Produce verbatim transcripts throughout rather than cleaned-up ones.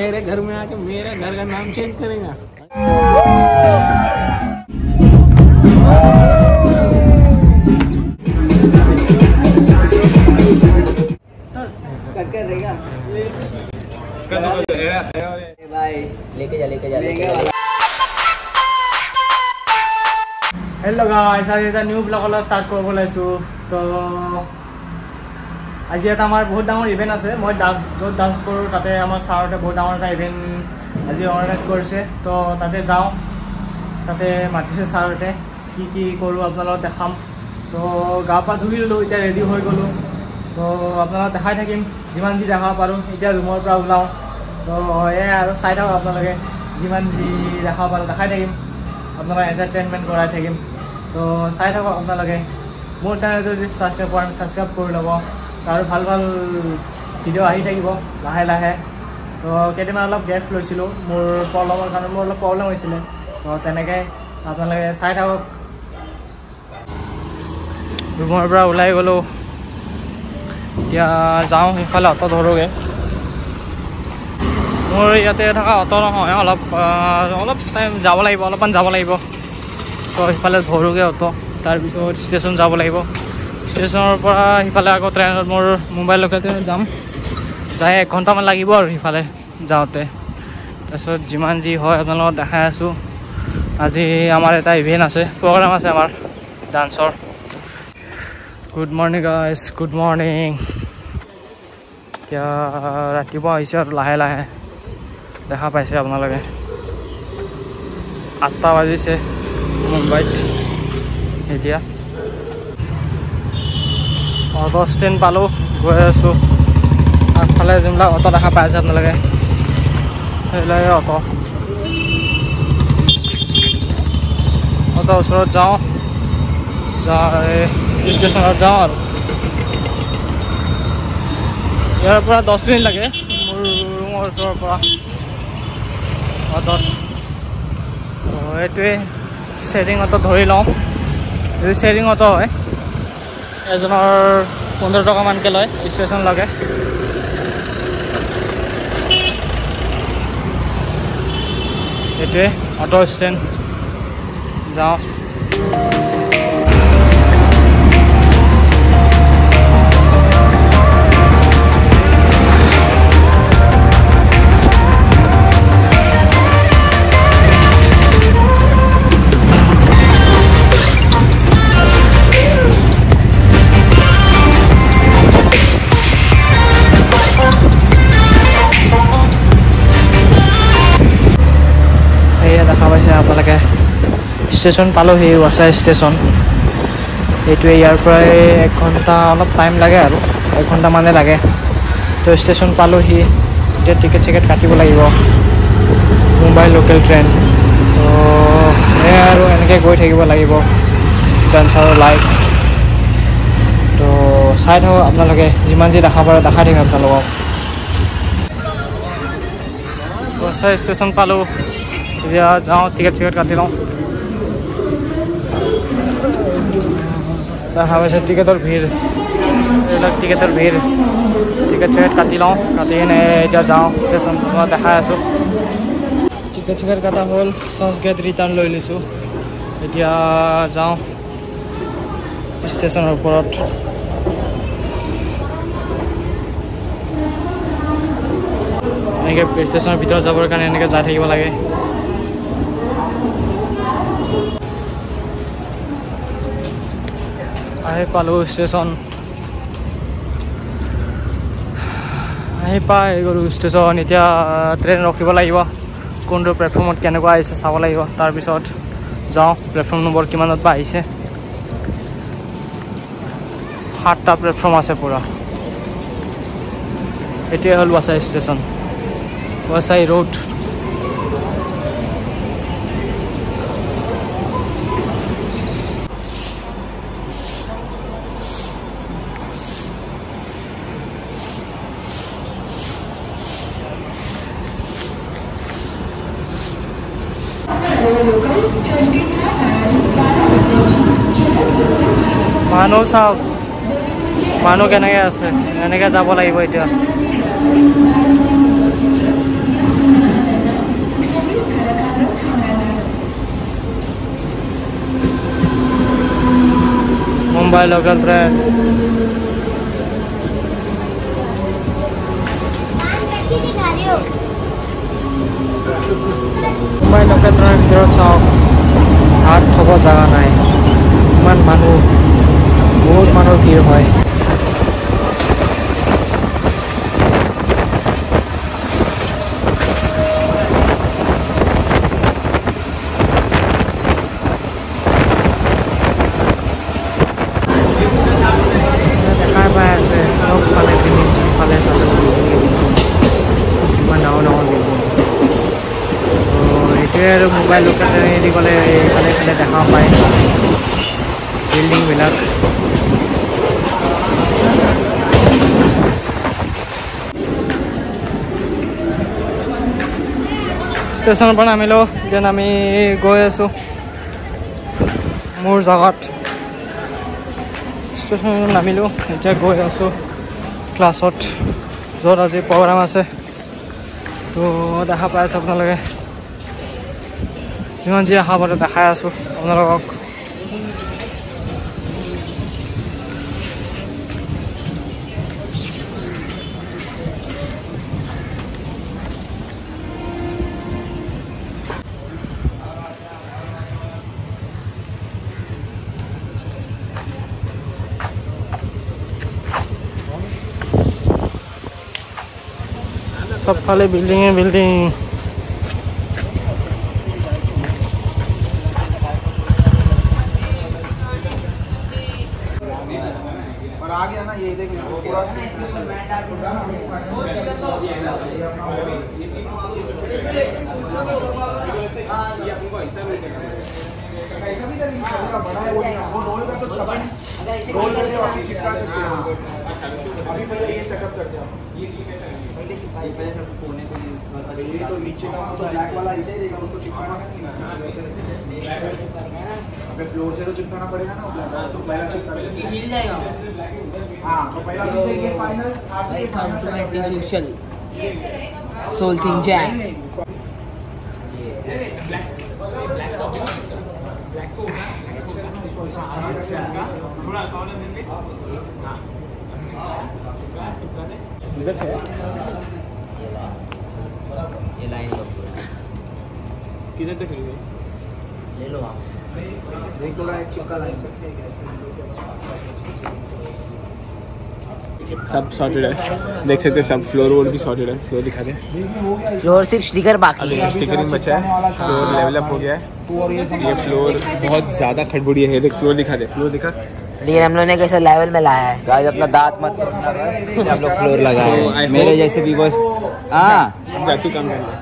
मेरे घर में आके मेरे घर का नाम चेंज करेगा। कट कर देगा भाई लेके जा लेके जा लेके जा। हेलो गाइस, आज এটা নিউ ব্লগ হল স্টার্ট কৰিব লাইছো। তো আজি এটা আমাৰ বহুত ডাঙৰ ইভেন্ট আছে। মই য'ত ডান্স কৰোঁ তাতে আমাৰ ছাৰতে বহুত ডাঙৰ এটা ইভেন্ট আজি অৰ্গেনাইজ কৰিছে। তো তাতে যাওঁ, তাতে মাতিছে ছাৰতে, কি কি কৰোঁ আপোনালোকক দেখাম। তো গা পা ধুই ল'লোঁ, এতিয়া ৰেডি হৈ গ'লোঁ। তো আপোনালোকক দেখাই থাকিম যিমান যি দেখাব পাৰোঁ। এতিয়া ৰুমৰ পৰা ওলাওঁ, তো এয়াই আৰু চাই থাকক আপোনালোকে, যিমান যি দেখাব পাৰোঁ দেখাই থাকিম, আপোনালোকক এণ্টাৰটেইনমেণ্ট কৰাই থাকিম। তো চাই থাকক আপোনালোকে। মোৰ চেনেলটো যদি ছাবস্ক্ৰাইব কৰা ছাবস্ক্ৰাইব কৰি ল'ব, আৰু ভাল ভাল ভিডিঅ' আহি থাকিব লাহে লাহে। তো কেইদিনমান অলপ গেপ লৈছিলোঁ মোৰ প্ৰব্লেমৰ কাৰণে, মোৰ অলপ প্ৰব্লেম হৈছিলে। তো তেনেকৈ আপোনালোকে চাই থাকক। ৰুমৰ পৰা ওলাই গ'লোঁ, এতিয়া যাওঁ সেইফালে অটো ধৰোঁগৈ। মোৰ ইয়াতে থকা অটো নহয়, অলপ অলপ টাইম যাব লাগিব, অলপমান যাব লাগিব। তো সিফালে ধৰোঁগৈ অটো, তাৰপিছত ষ্টেচন যাব লাগিব। ষ্টেচনৰ পৰা সিফালে আকৌ ট্ৰেইনত মোৰ মুম্বাইলৈকে যাম, যাই এক ঘণ্টামান লাগিব আৰু সিফালে যাওঁতে। তাৰপিছত যিমান যি হয় আপোনালোকক দেখাই আছোঁ। আজি আমাৰ এটা ইভেণ্ট আছে, প্ৰগ্ৰাম আছে আমাৰ ডান্সৰ। Good morning guys, good morning. এতিয়া ৰাতিপুৱা হৈছে আৰু লাহে লাহে দেখা পাইছে আপোনালোকে। আঠটা বাজিছে মুম্বাইত এতিয়া। অটো ষ্টেণ্ড পালোঁ, গৈ আছোঁ। আগফালে যোনবিলাক অটো দেখা পাই আছে আপোনালোকে, সেইবিলাকে অটো। অটো ওচৰত যাওঁ, যাই ষ্টেচনত যাওঁ আৰু। ইয়াৰ পৰা দহ মিনিট লাগে মোৰ ৰুমৰ ওচৰৰ পৰা অটোত। এইটোৱে শ্বেয়াৰিং অটো ধৰি লওঁ। যদি শ্বেয়াৰিং অটো হয় এজনৰ পোন্ধৰ টকামানকৈ লয় ষ্টেচনলৈকে। এইটোৱে অটো ষ্টেণ্ড, যাওঁ। আপোনালোকে ষ্টেচন পালোহি, ৱাছা ষ্টেচন। এইটোৱে ইয়াৰ পৰাই এক ঘণ্টা অলপ টাইম লাগে আৰু এক ঘণ্টা মানে লাগে। তো ষ্টেচন পালোহি, এতিয়া টিকেট চিকেট কাটিব লাগিব, মুম্বাই লোকেল ট্ৰেইন। তো সেয়াই আৰু এনেকৈ গৈ থাকিব লাগিব ডান্সাৰৰ লাইফ। তো চাই থাকক আপোনালোকে, যিমান যি দেখা পাৰে দেখাই থাকিম আপোনালোকক। ৱাছা ষ্টেচন পালোঁ, এতিয়া যাওঁ টিকেট চিকেট কাটি লওঁ। দেখা পাইছে টিকেটৰ ভিৰ, এইবিলাক টিকেটৰ ভিৰ। টিকেট চিকেট কাটি লওঁ, কাটি কিনে এতিয়া যাওঁ ষ্টেচন। মই দেখাই আছোঁ টিকেট চিকেট কটা হ'ল, চৰ্চ গেট ৰিটাৰ্ণ লৈ লৈছোঁ। এতিয়া যাওঁ ষ্টেচনৰ ওপৰত। এনেকৈ ষ্টেচনৰ ভিতৰত যাবৰ কাৰণে এনেকৈ যাই থাকিব লাগে। আহি পালোঁ ষ্টেচন, আহি পাই গ'লোঁ ষ্টেচন। এতিয়া ট্ৰেইন ৰখিব লাগিব, কোনটো প্লেটফৰ্মত কেনেকুৱা আহিছে চাব লাগিব। তাৰপিছত যাওঁ প্লেটফৰ্ম নম্বৰ কিমানত বা আহিছে। সাতটা প্লেটফৰ্ম আছে পূৰা। এইটোৱে হ'ল ৱাছা ষ্টেচন, ৱাছাই ৰোড। মানুহ চাওক, মানুহ কেনেকৈ আছে, এনেকৈ যাব লাগিব এতিয়া। Mumbai local train Mumbai local train ভিতৰত চাওক হাত থব জাগা নাই ইমান মানুহ বহুত মানুহ ভিৰ হয় मुंबई लोकल ट्रेन गले खाले खाले देखा पाए बिल्डिंग बिलक स्टेशन पर नामिलो जेन आमी गई आसो मोर जगत स्टेशन नामिलो এতিয়া गई आसो क्लासत जत आज प्रोग्राम আছে तो দেখা पाই আছে আপোনালোকে যিমান যি আশা বাৰে দেখাই আছো আপোনালোকক सबफाले बिल्डिंग बिल्डिंग आ गया ना ये देखिए पूरा ऐसा भी चलेगा बड़ा है वो रोल का तो चबन रोल करके वापस चिपका सकते हैं अभी पहले ये सेटअप करते हैं ये पहले चिपकाई पहले सब कोने को ये तो नीचे का तो ब्लैक वाला ऐसे ही देगा उसको चिपकाना नहीं ना अबे फ्लोर से तो चिपकाना पड़ेगा ना तो पहला चिपका हिल जाएगा हां तो पहला ये फाइनल आपके final social soul thing jam black को थोड़ा कॉर्नर देंगे हां इधर से ये लाइन किधर तक ले लो आप देख लो एक चिपका लाइन से सब सॉर्टेड है देख सकते हैं सब फ्लोर वोर भी सॉर्टेड है फ्लोर दिखा दे फ्लोर सिर्फ स्टिकर बाकी है स्टिकरिंग बचा है फ्लोर लेवल अप हो गया है ये फ्लोर बहुत ज़्यादा खड़बड़ी है देख फ्लोर दिखा दे फ्लोर दिखा लेकिन हम लोगों ने कैसे लेवल में लाया है गाइस अपना दांत मत तोड़ना बस आप लोग फ्लोर लगाए So, I मेरे hope- जैसे भी बस हाँ जा तू काम कर ले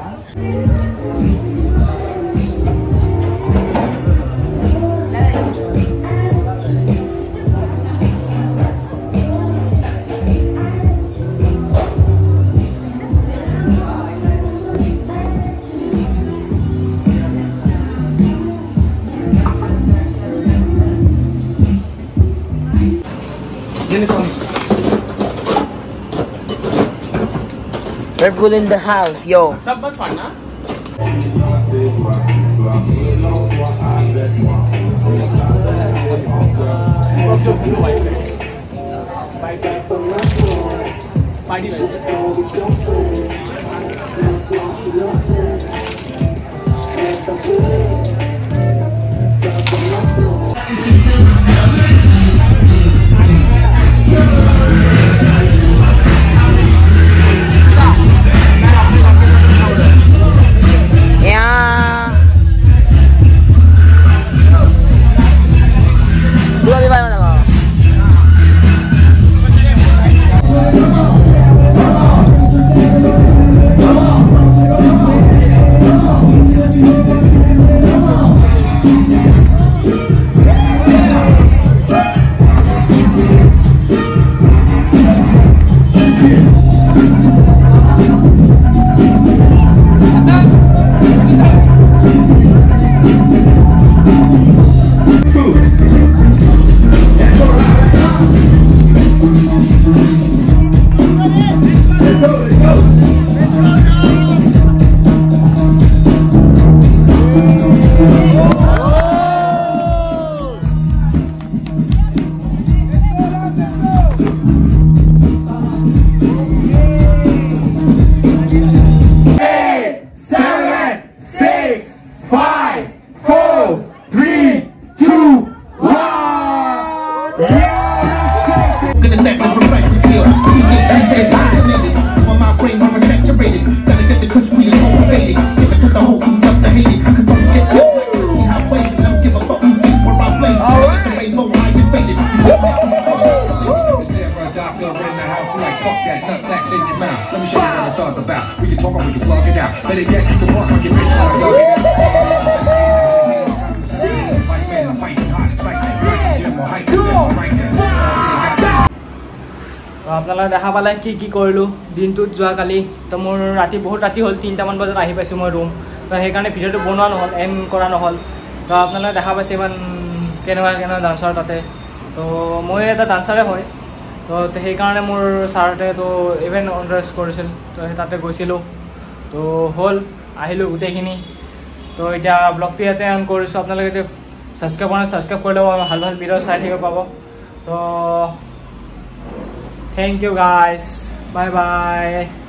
Red Bull in the house, yo. सब मत फाड़ना fuck up when you plug it out. Better yet, you can walk on your bitch while I dug it out. Like men, I'm fighting hard, it's like that. Fighting gym or hiking, then I'm right there. আপোনালোকে দেখা পালে কি কি কৰিলোঁ দিনটোত যোৱাকালি তো মোৰ ৰাতি বহুত ৰাতি হ'ল তিনিটামান বজাত আহি পাইছোঁ মই ৰুম তো সেইকাৰণে ভিডিঅ'টো বনোৱা নহ'ল এণ্ড কৰা নহ'ল তো আপোনালোকে দেখা পাইছে ইমান কেনেকুৱা কেনেকুৱা ডান্সাৰ তাতে তো মই এটা ডান্সাৰে হয় তো সেইকাৰণে মোৰ ছাৰহঁতে তো ইভেণ্ট অৰ্গেনাইজ কৰিছিল তো সেই তাতে গৈছিলোঁ তো হ'ল আহিলোঁ গোটেইখিনি তো এতিয়া ব্লগটো ইয়াতে অন কৰিছোঁ আপোনালোকে যে ছাবস্ক্ৰাইব কৰা ছাবস্ক্ৰাইব কৰি ল'ব ভাল ভাল ভিডিঅ' চাই থাকিব পাব তো thank you guys, bye bye.